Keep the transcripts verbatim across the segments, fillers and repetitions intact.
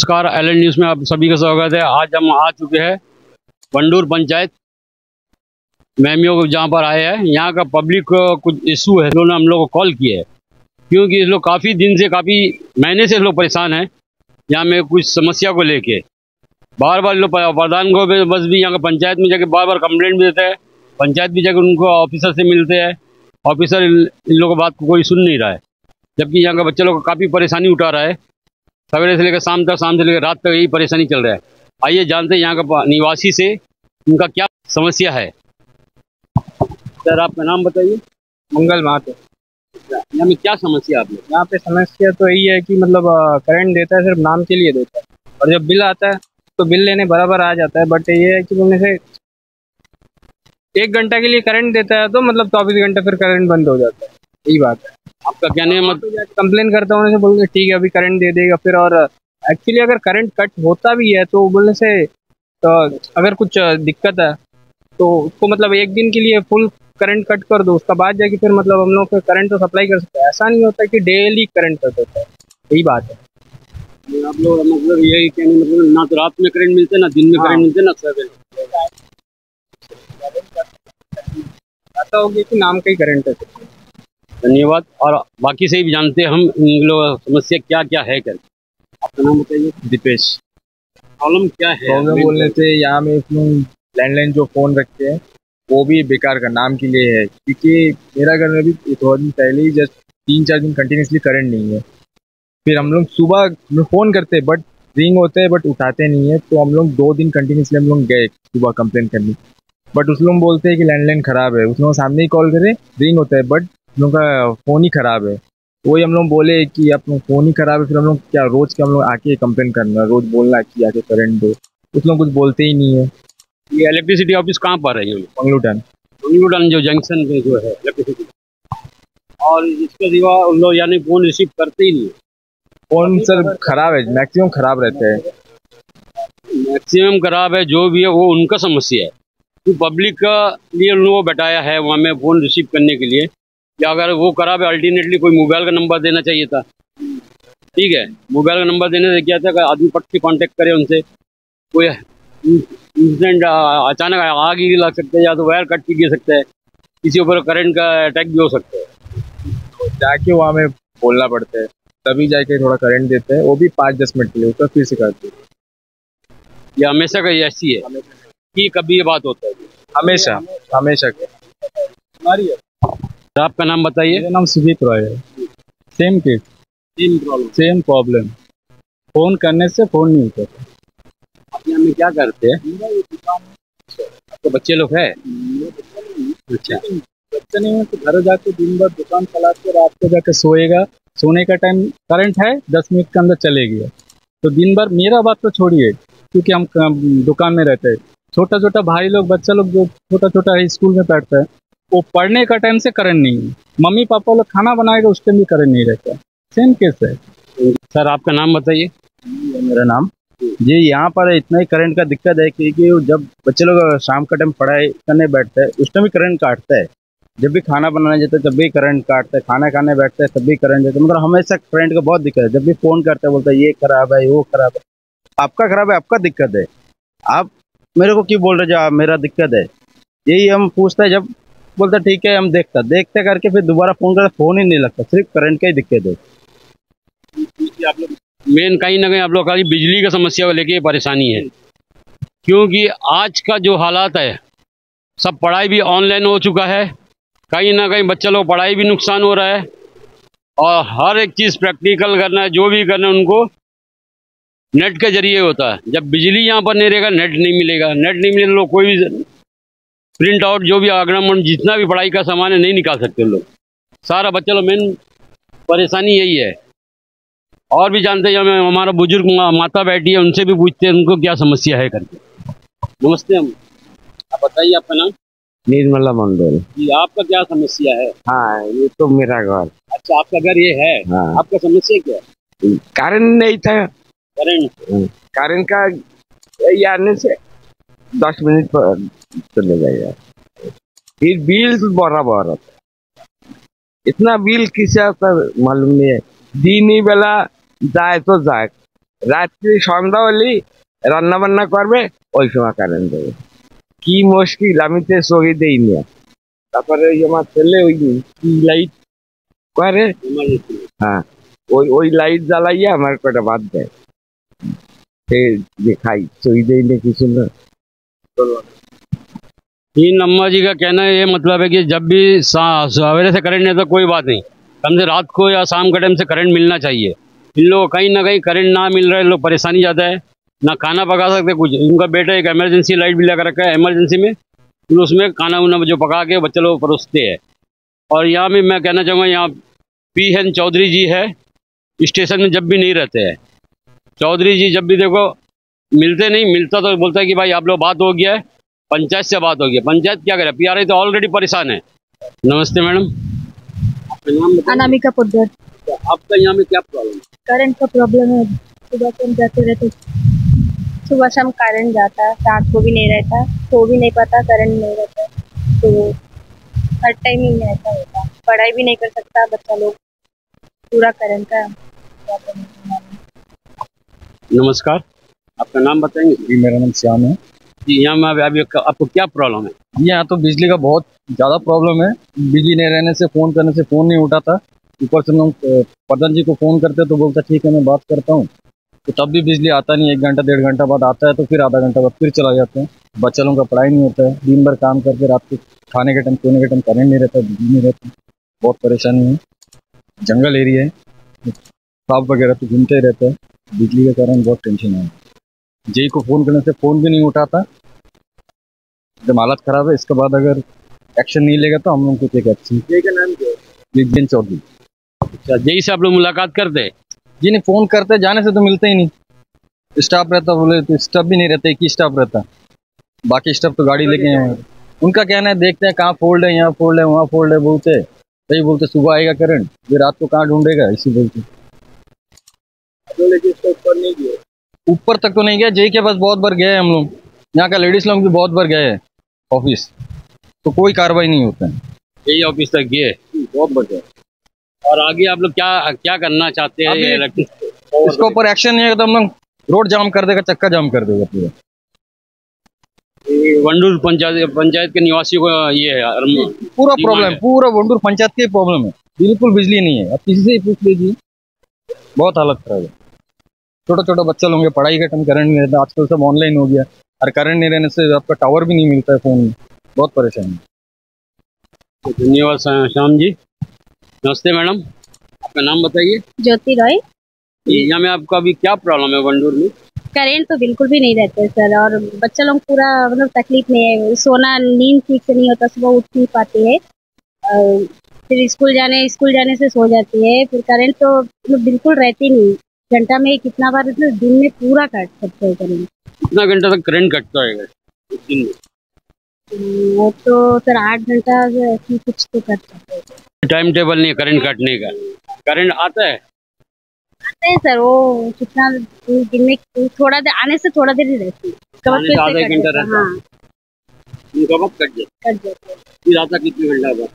नमस्कार, L N news में आप सभी का स्वागत है। आज हम आ चुके हैं वंडूर पंचायत मैमियों को, जहाँ पर आए हैं। यहाँ का पब्लिक को कुछ इशू है, उन्होंने हम लोग को कॉल किया है, क्योंकि इस लोग काफ़ी दिन से, काफ़ी महीने से लोग परेशान हैं यहाँ में कुछ समस्या को लेके। बार बार लोग प्रधान को बस भी यहाँ का पंचायत में जाके बार बार कंप्लेंट भी देते हैं, पंचायत भी जाकर उनको ऑफिसर से मिलते हैं, ऑफिसर इन लोगों की बात को कोई सुन नहीं रहा है, जबकि यहाँ का बच्चे लोग काफ़ी परेशानी उठा रहा है। सवेरे से लेकर शाम तक, शाम से लेकर रात तक यही परेशानी चल रहा है। आइए जानते हैं यहाँ का निवासी से उनका क्या समस्या है। सर, आपका नाम बताइए। मंगल महातो। यहाँ में क्या समस्या है आप लोग? यहाँ पे समस्या तो यही है कि मतलब करंट देता है, सिर्फ नाम के लिए देता है, और जब बिल आता है तो बिल लेने बराबर आ जाता है। बट ये है कि बोलने से एक घंटा के लिए करंट देता है तो मतलब चौबीस घंटे फिर करंट बंद हो जाता है। यही बात है। आपका क्या नहीं मत कंप्लेन करता हूँ, बोलते ठीक है अभी करंट दे देगा फिर। और एक्चुअली अगर करंट कट होता भी है तो बोलने से तो अगर कुछ दिक्कत है तो उसको मतलब एक दिन के लिए फुल करंट कट कर दो, उसका बाद जाके फिर मतलब हम लोग करंट तो सप्लाई कर सकते हैं। ऐसा नहीं होता कि डेली करंट कट होता है। यही बात है। आप लोग मतलब यही कहने मतलब ना तो रात में करंट मिलते, ना दिन में हाँ। करंट मिलते, ना सवेरे। ऐसा हो गया कि नाम का ही करंट है। धन्यवाद। और बाकी से भी जानते हैं हम इन लोग समस्या क्या क्या है कर। आपका नाम बताइए। दीपेश। प्रॉब्लम क्या है? प्रॉब्लम बोलने से यहाँ में लैंडलाइन जो फ़ोन रखते हैं वो भी बेकार का नाम के लिए है, क्योंकि मेरा घर में भी थोड़ा दिन पहले ही जस्ट तीन चार दिन कंटिन्यूसली करंट नहीं है। फिर हम लोग सुबह फ़ोन करते हैं बट रिंग होते हैं बट उठाते नहीं है, तो हम लोग दो दिन कंटिन्यूसली हम लोग गए सुबह कंप्लेन करने, बट उस लोग बोलते हैं कि लैंडलाइन ख़राब है। उस लोग सामने ही कॉल करें, रिंग होता है बट उन लोग का फ़ोन ही ख़राब है। वही हम लोग बोले कि आप लोग फ़ोन ही ख़राब है, फिर हम लोग क्या रोज़ के हम लोग आके कंप्लेन करना, रोज़ बोलना कि आके करंट दो, उस लोग कुछ बोलते ही नहीं है। ये इलेक्ट्रिसिटी ऑफिस कहाँ पर है? ये मंगलूटन। मंगलूटन जो जंक्शन पे जो है इलेक्ट्रिसिटी, और इसके सिवा उन लोग यानी फ़ोन रिसीव करते ही नहीं। फ़ोन सर ख़राब है, मैक्सिमम ख़राब रहते हैं। मैक्सिमम ख़राब है, जो भी है वो उनका समस्या है। तो पब्लिक का लिए उन लोगों को बैठाया है वहाँ में फ़ोन रिसीव करने के लिए, कि अगर वो खराब है अल्टरनेटली कोई मोबाइल का नंबर देना चाहिए था। ठीक है, मोबाइल का नंबर देने से क्या था कि आदमी पट के कॉन्टेक्ट करे उनसे। कोई इंसिडेंट अचानक आग ही लग सकता है, या तो वायर कट भी गिर सकता है, किसी ऊपर करंट का अटैक भी हो सकता है। तो जाके वहाँ में बोलना पड़ता है, तभी जाके थोड़ा करंट देते हैं, वो भी पाँच दस मिनट के लिए, उसका फिर से करते हैं। ये हमेशा का ये ऐसी है कि कभी ये बात होता है? हमेशा हमेशा हमारी है। आपका नाम बताइए। मेरा नाम सुजीत रॉय है। Same case, same problem same problem, phone करने से फ़ोन नहीं उठाते। आप यहाँ में क्या करते हैं? आपके बच्चे लोग हैं? अच्छा, बच्चे नहीं है तो घर जाके दिन भर दुकान चला के रात को जाके सोएगा, सोने का टाइम करंट है दस मिनट के अंदर चले गया तो दिन भर, मेरा बात तो छोड़िए क्योंकि हम दुकान में रहते हैं, छोटा छोटा भाई लोग, बच्चा लोग जो छोटा छोटा है स्कूल में पढ़ता है, वो पढ़ने का टाइम से करंट नहीं है, मम्मी पापा लोग खाना बनाएगा उस टाइम भी करंट नहीं रहता। सेम केस है। सर आपका नाम बताइए। मेरा नाम जी। यहाँ पर इतना ही करंट का दिक्कत है क्योंकि जब बच्चे लोग शाम का टाइम पढ़ाई करने बैठते हैं उस टाइम भी करंट काटता है, जब भी खाना बनाने जाता है तब भी करंट काटता है, खाना खाने बैठता है तब भी करंट जाता है, मतलब हमेशा करंट का बहुत दिक्कत है। जब भी फ़ोन करता है बोलता है ये खराब है वो खराब है। आपका खराब है, आपका दिक्कत है, आप मेरे को क्यों बोल रहे जो मेरा दिक्कत है? यही हम पूछते हैं, जब बोलता ठीक है हम देखता देखते करके फिर दोबारा फ़ोन करते, फ़ोन ही नहीं लगता, सिर्फ करंट का ही दिक्कत है। आप लोग मेन कहीं ना कहीं आप लोग का बिजली का समस्या को लेके परेशानी है, क्योंकि आज का जो हालात है सब पढ़ाई भी ऑनलाइन हो चुका है, कहीं ना कहीं बच्चा लोग पढ़ाई भी नुकसान हो रहा है, और हर एक चीज़ प्रैक्टिकल करना है, जो भी करना है उनको नेट के जरिए होता है। जब बिजली यहाँ पर नहीं रहेगा, नेट नहीं मिलेगा, नेट नहीं मिलेगा लोग कोई भी प्रिंट आउट जो भी आगमन जितना भी पढ़ाई का सामान है नहीं निकाल सकते लोग। सारा बच्चा लोग मेन परेशानी यही है। और भी जानते हैं, हमें हमारा बुजुर्ग माता बैठी है, उनसे भी पूछते हैं उनको क्या समस्या है करके। नमस्ते, हम आप बताइए आपका नाम। निर्मला मंडल जी, आपका क्या समस्या है? हाँ, ये तो मेरा घर। अच्छा, आपका घर ये है। हाँ। आपका समस्या क्या है? करंट नहीं था, करंट करंट का ये आने से दस मिनट पर चले गया, फिर बिल बराबर इतना बिल किसा मालूम नहीं है। दिन ही बेला जाए तो जाए, রাত্রি সন্ধ্যা হলেই রান্না বান্না করবে, ওই সময় কারেন্ট দেবে। কি মুশকিল, আমি তো চোখে দেই না। তারপরে ওই আমার ছেলে ওই কি লাইট করে, হ্যাঁ ওই ওই লাইট জ্বালাইয়া আমার কটা ভাত দেয়, সে যে খাই, চোখে দেই না কিছু না। तीन अम्मा जी का कहना ये मतलब है कि जब भी सवेरे से करंट नहीं तो कोई बात नहीं, कम से रात को या शाम के टाइम से करंट मिलना चाहिए। इन लोगों को कहीं ना कहीं करंट ना मिल रहा है, लोग परेशानी ज़्यादा है, ना खाना पका सकते कुछ। उनका बेटा एक इमरजेंसी लाइट भी लगा रखा है इमरजेंसी में, फिर उसमें खाना उना जो पका के बच्चे लोग परोसते हैं। और यहाँ भी मैं कहना चाहूँगा, यहाँ पी एन चौधरी जी है, स्टेशन में जब भी नहीं रहते हैं। चौधरी जी जब भी देखो मिलते नहीं, मिलता तो बोलता है कि भाई आप लोग बात हो गया है, पंचायत से बात हो गई। पंचायत क्या करे, पी आर आई तो ऑलरेडी परेशान है। नमस्ते मैडम, आपका नाम बताइए। अनामिका पुद्दर। तो आपका यहाँ में क्या प्रॉब्लम है? करंट का प्रॉब्लम है, सुबह शाम जाते रहते, सुबह शाम करंट जाता है, रात को भी नहीं रहता, सो भी नहीं पाता, करंट नहीं रहता, तो हर टाइम ही ऐसा होता। पढ़ाई भी नहीं कर सकता बच्चा लोग, पूरा करंट का। नमस्कार, आपका नाम बताएंगे? जी मेरा नाम श्याम है। जी, यहाँ में अभी अभी आपको क्या प्रॉब्लम है? यहाँ तो बिजली का बहुत ज़्यादा प्रॉब्लम है। बिजली नहीं रहने से, फ़ोन करने से फ़ोन नहीं उठाता। ऊपर से हम लोग प्रधान जी को फ़ोन करते तो बोलता ठीक है मैं बात करता हूँ, तो तब भी बिजली आता नहीं। एक घंटा डेढ़ घंटा बाद आता है, तो फिर आधा घंटा बाद फिर चला जाते हैं। बच्चा लोगों का पढ़ाई नहीं होता है, दिन भर काम करके रात को खाने के टाइम सोने के टाइम करंट नहीं रहता, बिजली नहीं रहती, बहुत परेशानी है। जंगल एरिया है, सांप वगैरह तो घूमते ही रहते हैं, बिजली के कारण बहुत टेंशन है। जेई को फ़ोन करने से फ़ोन भी नहीं उठाता, जब हालत खराब है। इसके बाद अगर एक्शन नहीं लेगा तो हम लोग को एक्शन। जेई का नाम क्या है? विज्ञान चौधरी। अच्छा, जेई से आप लोग मुलाकात करते हैं? जी नहीं, फ़ोन करते, जाने से तो मिलते ही नहीं। स्टाफ रहता बोले तो स्टाफ भी नहीं रहता, एक ही स्टाफ रहता, बाकी स्टाफ तो गाड़ी लेके हैं। उनका कहना है देखते हैं कहाँ फोल्ड है, यहाँ फोल्ड है, वहाँ फोल्ड है, बोलते सही बोलते सुबह आएगा करंट, फिर रात को कहाँ ढूंढेगा, इसी बोलते। ऊपर नहीं गया, ऊपर तक तो नहीं गया, जेई के पास बहुत बार गए हम लोग, यहाँ का लेडीज लोग भी बहुत बार गए ऑफिस, तो कोई कार्रवाई नहीं होता है। जेई ऑफिस तक गए, बहुत बढ़िया। और आगे आप लोग क्या क्या करना चाहते हैं? ये इलेक्ट्रिक इसके ऊपर एक्शन नहीं है तो हम लोग रोड जाम कर देगा, चक्का जाम कर देगा पूरा। वंडूर पंचायत पंचायत के निवासियों को ये है पूरा प्रॉब्लम, पूरा वंडूर पंचायत की प्रॉब्लम है, बिल्कुल बिजली नहीं है। अब किसी से ही पूछ लीजिए, बहुत हालत खराब है। छोटा छोटा बच्चा लोग पढ़ाई का टाइम करंट नहीं रहता, आजकल सब ऑनलाइन हो गया, और करंट नहीं रहने से आपका टावर भी नहीं मिलता है फोन में, बहुत परेशानी है। धन्यवाद श्याम जी। नमस्ते मैडम, आपका नाम बताइए। ज्योति रॉय। यहाँ में आपका अभी क्या प्रॉब्लम है वंडूर में? करेंट तो बिल्कुल भी नहीं रहते सर, और बच्चा लोग पूरा मतलब तकलीफ नहीं है, सोना नींद ठीक से नहीं होता, सुबह उठ नहीं पाते हैं, फिर स्कूल जाने स्कूल जाने से सो जाती है, फिर करंट तो मतलब बिल्कुल रहती नहीं। घंटा में कितना बार मतलब दिन में पूरा काट सकते हैं करंट। कितना घंटा तक करंट कटता है दिन में? वो तो सर आठ घंटा ऐसी कुछ तो कट सकते हैं। टाइम टेबल नहीं है करंट काटने का? करंट आता है? आता है सर, वो कितना दिन में थोड़ा देर आने से थोड़ा देर ही रहती है, आधा घंटा रहता है। उनका वक्त कट जाता कट जाता है। फिर आता कितने घंटा बाद?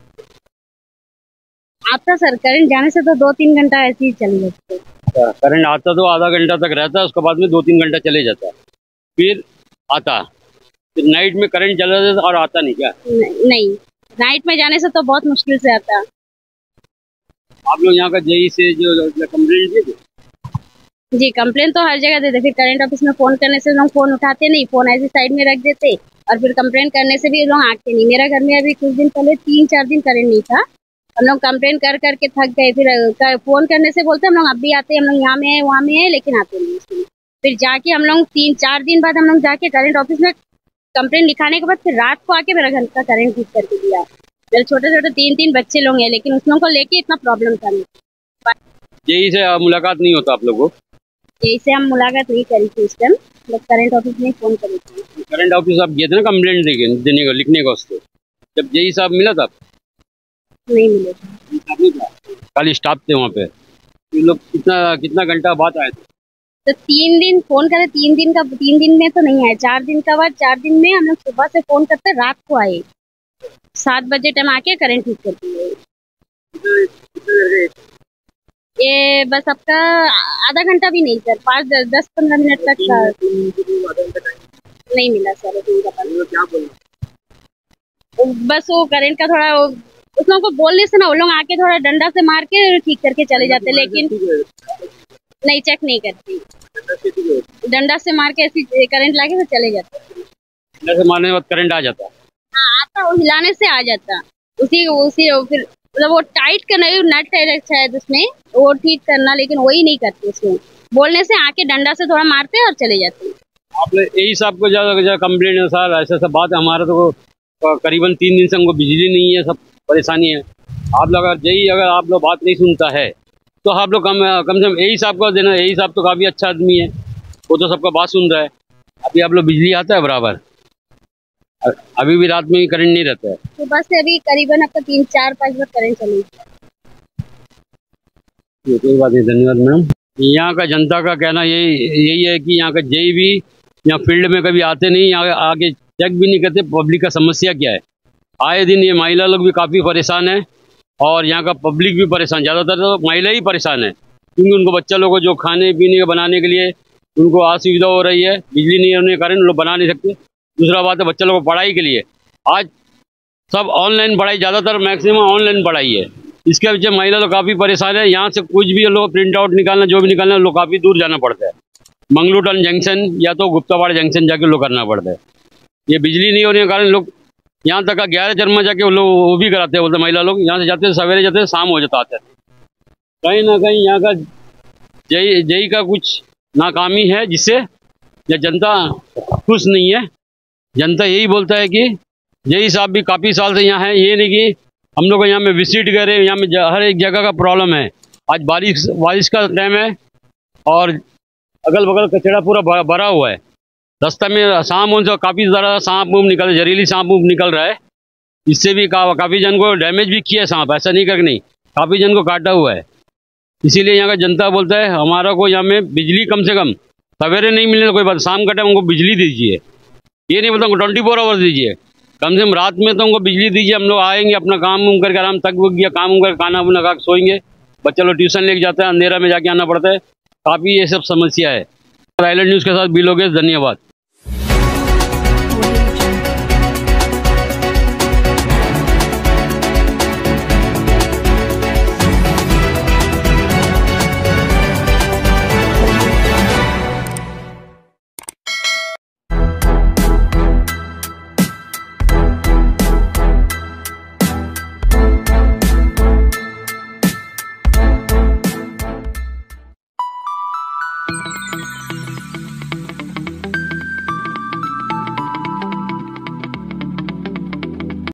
आता सर करंट जाने से तो दो तीन घंटा ऐसे ही चले जाते हैं। करंट आता तो आधा घंटा तक रहता है, उसके बाद में दो तीन घंटा चले जाता है, फिर आता। फिर नाइट में करंट चला जाता और आता नहीं क्या? न, नहीं, नाइट में जाने से तो बहुत मुश्किल से आता। आप लोग यहाँ का जेई से जो कंप्लेंट दिए थे? जी कंप्लेन तो हर जगह देते, फिर करंट ऑफिस में फोन करने से लोग फोन उठाते नहीं, फोन ऐसे साइड में रख देते, और फिर कंप्लेन करने से भी लोग आते नहीं। मेरा घर में अभी कुछ दिन पहले तीन चार दिन करंट नहीं था, हम लोग कंप्लेन कर करके थक गए, फिर फोन करने से बोलते हम लोग अब भी आते हैं, हम लोग यहाँ में है वहाँ में है, लेकिन आते नहीं। फिर जाके हम लोग तीन चार दिन बाद हम लोग जाके करंट ऑफिस में कंप्लेन लिखाने के बाद फिर रात को आके मेरा घर का करंट ठीक करके दिया। मेरे छोटे छोटे तीन तीन बच्चे लोग हैं, लेकिन उस लोगों को लेके इतना प्रॉब्लम था। जेई से मुलाकात नहीं होता आप लोगों को? जेई से हम मुलाकात नहीं करी थी इस टाइम, करंट ऑफिस में फोन करी थी। करंट ऑफिस आप गए थे ना कंप्लेंट देने को, लिखने को उसको, जब जेई साहब मिला था? नहीं मिले, खाली स्टाफ थे वहाँ पे। ये लोग कितना कितना घंटा बाद आए थे? तो तीन दिन फोन करे, तीन दिन का तीन दिन में तो नहीं आए, चार दिन का बाद चार दिन में हम लोग सुबह से फोन करते रात को आए, सात बजे टाइम आके करंट ठीक करती है। ये बस आपका आधा घंटा भी नहीं सर, पाँच दस दस पंद्रह मिनट तक का नहीं मिला सर। क्या बोलना, बस वो करंट का थोड़ा वो, उस लोगों को बोलने से ना वो लोग आके थोड़ा डंडा से मार के ठीक करके चले जाते, लेकिन नहीं चेक नहीं करती, डंडा से मार के ऐसी करंट लाके तो चले जाते। डंडा से मारने के बाद करंट आ जाता है? हाँ आता, वो हिलाने से आ जाता, उसी उसी फिर मतलब वो टाइट करना, नट है शायद उसमें वो ठीक करना, लेकिन वही नहीं करते उसमें, बोलने से आके डंडा से थोड़ा मारते और चले जाते। आप यही सब को ज्यादा कंप्लेंट है सर, ऐसा सब बात है हमारा तो करीबन तीन दिन से हमको बिजली नहीं है, सब परेशानी है। आप लोग अगर यही अगर आप लोग बात नहीं सुनता है तो आप लोग कम कम से कम यही साहब को देना, यही साहब तो काफ़ी अच्छा आदमी है, वो तो सबका बात सुन रहा है। अभी आप लोग बिजली आता है बराबर, अभी भी रात में भी करंट नहीं रहता है। सुबह से अभी करीबन आपका तीन चार पाँच बार करंट चली। कोई बात नहीं, धन्यवाद मैडम। यहाँ का जनता का कहना यही यही है कि यहाँ का जेई भी यहाँ फील्ड में कभी आते नहीं, यहाँ आगे चेक भी नहीं करते पब्लिक का समस्या क्या है। आए दिन ये महिला लोग भी काफ़ी परेशान है और यहाँ का पब्लिक भी परेशान, ज़्यादातर तो महिला ही परेशान है, क्योंकि उनको बच्चा लोगों को जो खाने पीने के बनाने के लिए उनको असुविधा हो रही है, बिजली नहीं होने के कारण लोग बना नहीं सकते। दूसरा बात है बच्चा लोगों को पढ़ाई के लिए, आज सब ऑनलाइन पढ़ाई, ज़्यादातर मैक्सिमम ऑनलाइन पढ़ाई है, इसके पीछे महिला लोग काफ़ी परेशान है। यहाँ से कुछ भी लोग प्रिंट आउट निकालना, जो भी निकालना, लोग काफ़ी दूर जाना पड़ता है, मंगलूटन जंक्शन या तो गुप्तावाड़ जंक्शन जाके लोग करना पड़ता है। ये बिजली नहीं होने के कारण लोग यहाँ तक का ग्यारह चरमा जाके वो लोग वो भी कराते हैं, बोलते महिला लोग यहाँ से जाते सवेरे जाते शाम हो जाता आते। कहीं ना कहीं यहाँ का जई जई का कुछ नाकामी है, जिससे या जनता खुश नहीं है। जनता यही बोलता है कि जई साहब भी काफ़ी साल से यहाँ है, ये नहीं कि हम लोग यहाँ में विजिट करें, यहाँ में हर एक जगह का प्रॉब्लम है। आज बारिश बारिश का टाइम है और अगल बगल कचरा पूरा भरा हुआ है, रास्ता में सांप उनसे काफ़ी ज़्यादा सांप मूव निकल जहरीली सांप मूव निकल रहा है, इससे भी का, काफ़ी जन को डैमेज भी किया है सांप, ऐसा नहीं कर नहीं, काफ़ी जन को काटा हुआ है। इसीलिए यहाँ का जनता बोलता है हमारा को यहाँ में बिजली कम से कम सवेरे नहीं मिलने तो कोई बात, शाम का टाइम हमको बिजली दीजिए, ये नहीं बोलता ट्वेंटी फोर आवर्स दीजिए, कम से कम रात में तो हमको बिजली दीजिए। हम लोग आएंगे अपना काम उम करके आराम तक वो गया काम उम करके खाना वाना खा के सोएंगे, बच्चे लोग ट्यूशन लेके जाते हैं, अंधेरा में जाके आना पड़ता है, काफ़ी ये सब समस्या है। आइलैंड न्यूज़ के साथ बी लोकेश, धन्यवाद।